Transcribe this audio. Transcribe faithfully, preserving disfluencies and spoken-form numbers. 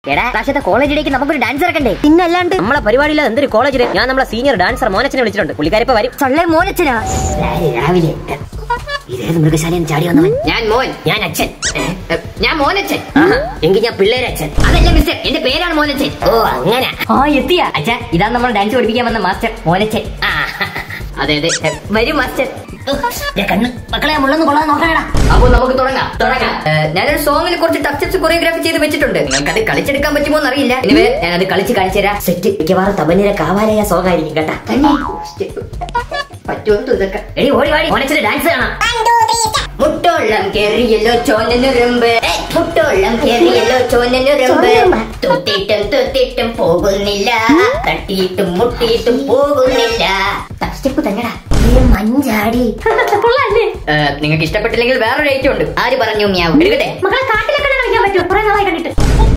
എടാ പ്രാവശ്യത്തെ കോളേജിലേക്ക് നമുക്കൊരു ഡാൻസ് ഇറക്കണ്ടേ? പിന്നല്ലാണ്ട് നമ്മളെ പരിപാടിയില്ല എന്തൊരു കോളേജില് ഞാൻ നമ്മളെ സീനിയർ ഡാൻസർ മോനച്ചനെ വിളിച്ചിട്ടുണ്ട്. പുള്ളിക്കാരിപ്പോ വരും. സള്ളേ മോനച്ചനാ? രാവിലെ ഇതേത് മൃഗശാലയിൽ ചാടി വന്നവൻ. ഞാൻ മോൻ, ഞാൻ അച്ഛൻ, ഞാൻ മോനച്ഛൻ. എങ്കിൽ ഞാൻ പിള്ളേരച്ഛൻ. അതല്ല മിസ്റ്റർ, എന്റെ പേരാണ് മോനച്ഛൻ. ഓ അങ്ങനെ. ആ എത്തിയ അച്ഛാ, ഇതാ നമ്മൾ ഡാൻസ് പഠിപ്പിക്കാൻ വന്ന മാസ്റ്റർ മോനച്ചൻ. അതെ അതെ, വരും മാസ്റ്റർ. കണ്ണ് മക്കളെ മുള്ളൊന്ന് കൊള്ളാൻ നോക്കണേടാ. അപ്പൊ നമുക്ക് തുടങ്ങാം തുടങ്ങാം ഞാനൊരു സോങ്ങിൽ കുറച്ച് ടച്ചപ്സ് കൊറിയോഗ്രാഫി ചെയ്ത് വെച്ചിട്ടുണ്ട്. നിങ്ങൾക്ക് അത് കളിച്ചെടുക്കാൻ പറ്റുമോ എന്നറിയില്ല. ഇനി ഞാനത് കളിച്ച് കാണിച്ചു തരാം. സെറ്റ് മിക്കവാറും തബനിര കാവാലയ സോങ് ആയിരിക്കും കേട്ടാ. പറ്റുമെന്ന് ഇതൊക്കെ എടി ഓടി വാടി മോനച്ചന്റെ ഡാൻസ് കാണാം. മുട്ടോളം കേറിയല്ലോ ചോനനുറുമ്പ്, മുട്ടോളം കേറിയല്ലോ ചോനനുറുമ്പ്, തൊത്തിട്ടും തൊത്തിട്ടും പോകുന്നില്ല, തട്ടിയിട്ടും മുട്ടിയിട്ടും പോകുന്നില്ല. സ്റ്റെപ്പ് തന്നെടാ മഞ്ചാടി. നിങ്ങൾക്ക് ഇഷ്ടപ്പെട്ടില്ലെങ്കിൽ വേറൊരു ഐറ്റം ഉണ്ട്. ആര് പറഞ്ഞു? ഞാൻ എടുക്കട്ടെ? മക്കളെ കാട്ടിലൊക്കെ കളിക്കാൻ പറ്റുമോ? കുറെ നാളായി കണ്ടിട്ട്.